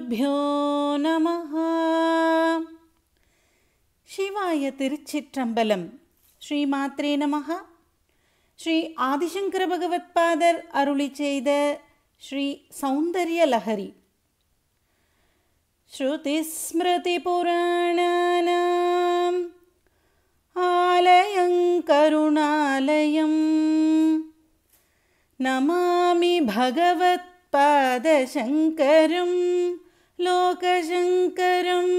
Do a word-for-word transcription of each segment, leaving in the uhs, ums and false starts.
श्रीगुरुभ्यो नमः. शिवाय तिरुच्चिற்றम्बलम. श्रीमात्रे नमः. श्री आदिशंकर भगवत्पादर अरुளி செய்த श्री सौंदर्य लहरी. श्रुतिस्मृतिपुराणानाम् आलयं करुणालयं नमामि भगवत्पादशङ्करं लोकशङ्करम्.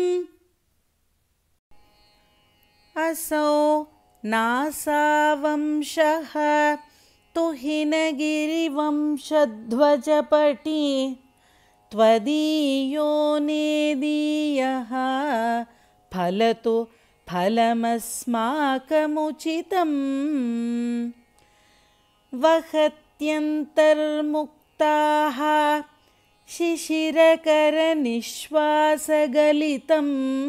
असौ नासावंशः तुहिनगिरिवंशध्वजपटी त्वदीयो नेदीयः फलतु फलमस्माकमुचितम्. वहत्यन्तर्मुक्ताः शिशिरकरनिश्वासगलितं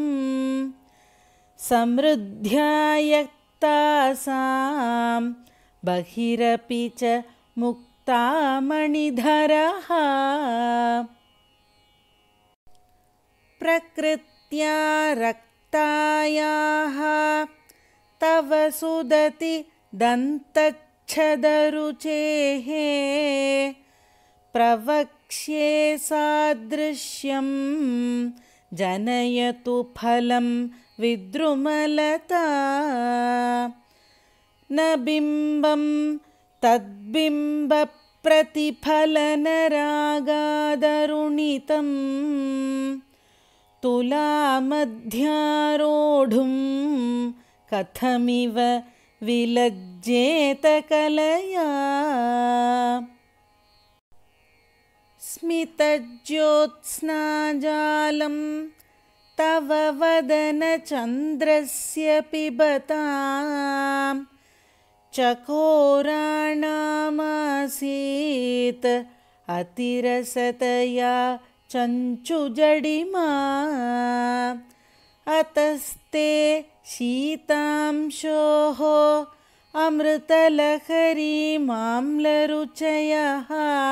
समृद्ध्यायक्तासां बहिरपि च मुक्तामणिधरः. प्रकृत्या रक्तायाः तव सुदति दन्तच्छदरुचेः प्रवक्ष्ये सादृश्यं जनयतु फलं विद्रुमलता. न बिम्बं तद्बिम्बप्रतिफलनरागादरुणितं तुलामध्यारोढुं कथमिव विलज्जेत कलया. स्मितज्योत्स्नाजालं तव वदनचन्द्रस्य पिबतां चकोराणामासीत् अतिरसतया चञ्चुजडिमा. अतस्ते शीतांशोः अमृतलहरीमाम्लरुचयः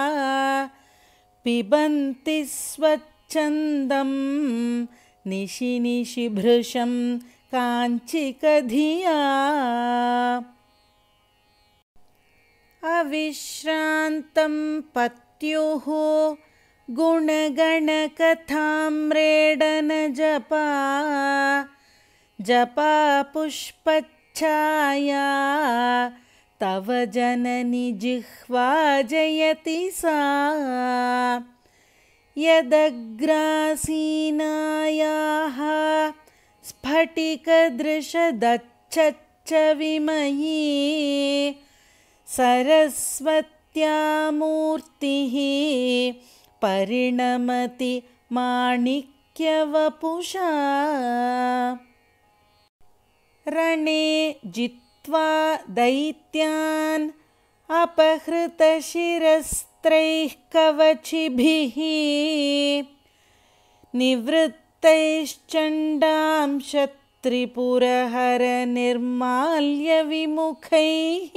पिबन्ति स्वच्छन्दं निशि निशि भृशं काञ्चिकधिया. अविश्रान्तं पत्युः गुणगणकथाम्रेडनजपा जपा पुष्पच्छाया तव जननि जिह्वा जयति सा. यदग्रासीनायाः स्फटिकदृशदच्छच्च विमयी सरस्वत्या मूर्तिः परिणमति माणिक्यवपुषा. रणे जित्वा दैत्यान् अपहृतशिरस्त्रैः कवचिभिः निवृत्तैश्चण्डांश त्रिपुरहरनिर्माल्यविमुखैः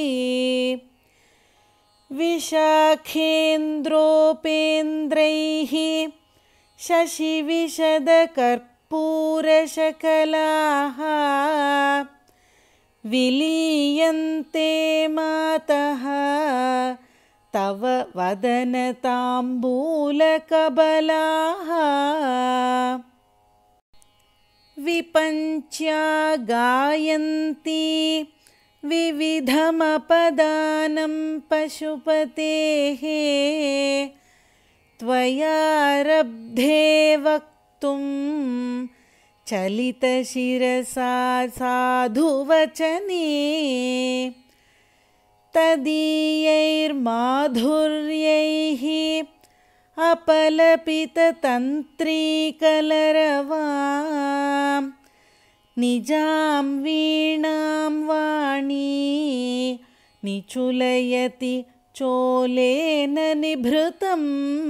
विशाखेन्द्रोपेन्द्रैः शशिविशदकर्पूरशकलाः विलीयन्ते मातः तव वदनताम्बूलकबलाः. विपञ्च्या गायन्ती विविधमपदानं पशुपतेः त्वयारब्धे वक्तुं चलितशिरसा साधुवचने. तदीयैर्माधुर्यैः अपलपिततन्त्रीकलरवां निजां वीणां वाणी निचुलयति चोलेन निभृतम्.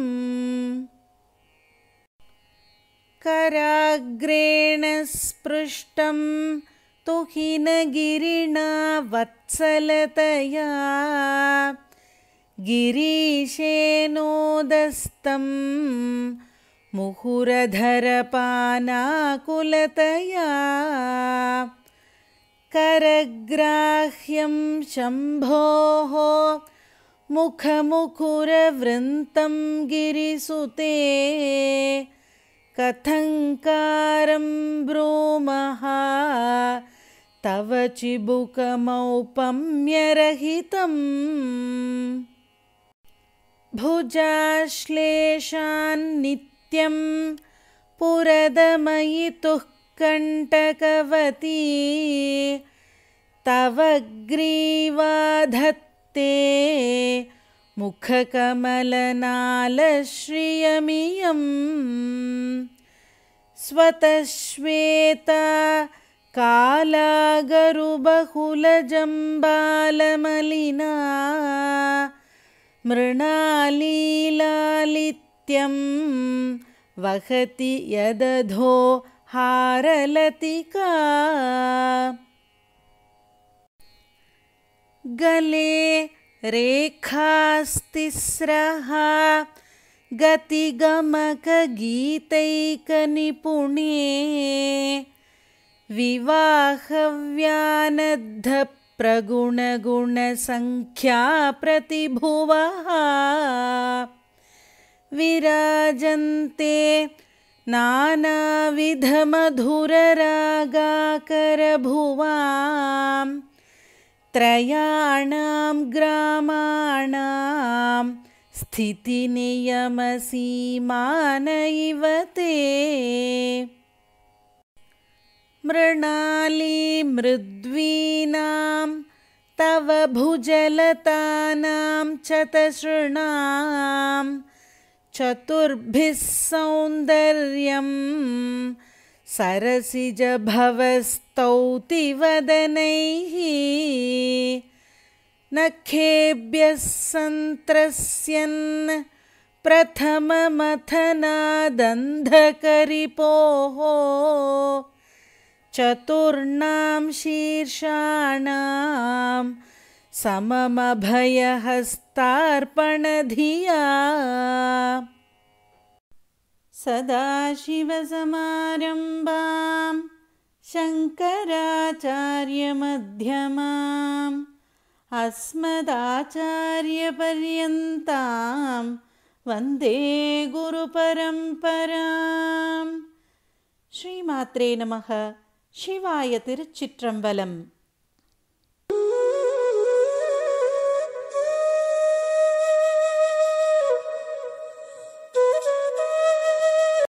कराग्रेण स्पृष्टं तुहिनगिरिणा वत्सलतया गिरीशेनोदस्तं मुहुरधरपानाकुलतया करग्राह्यं शम्भोः मुखमुकुरवृन्तं गिरिसुते कथङ्कारं ब्रूमः तव चिबुकमौपम्यरहितम् भुजाश्लेषान्नित्यं पुरदमयितुः कण्टकवती तव ग्रीवाधत्ते मुखकमलनालश्रियमियं स्वतश्वेता कालागरुबहुलजम्बालमलिना मृणालीलालित्यं वहति यदधो हारलतिका गले रेखास्तिस्रः गतिगमकगीतैकनिपुणे विवाहव्यानद्धप्रगुणगुणसङ्ख्याप्रतिभुवः विराजन्ते नानाविधमधुररागाकरभुवां त्रयाणां ग्रामाणां स्थितिनियमसीमान इव ते मृणालीमृद्वीनां तव भुजलतानां चतसृणां चतुर्भिः सौन्दर्यं सरसिजभवस्तौतिवदनैः नखेभ्यः सन्त्रस्यन् प्रथममथनादन्धकरिपोः चतुर्णां शीर्षाणां सममभयहस्तार्पणधिया सदाशिवसमारम्भां शङ्कराचार्यमध्यमाम् अस्मदाचार्यपर्यन्तां वन्दे गुरुपरम्पराम्. श्रीमात्रे नमः. शिवाय तिरुचित्रम्बलम्.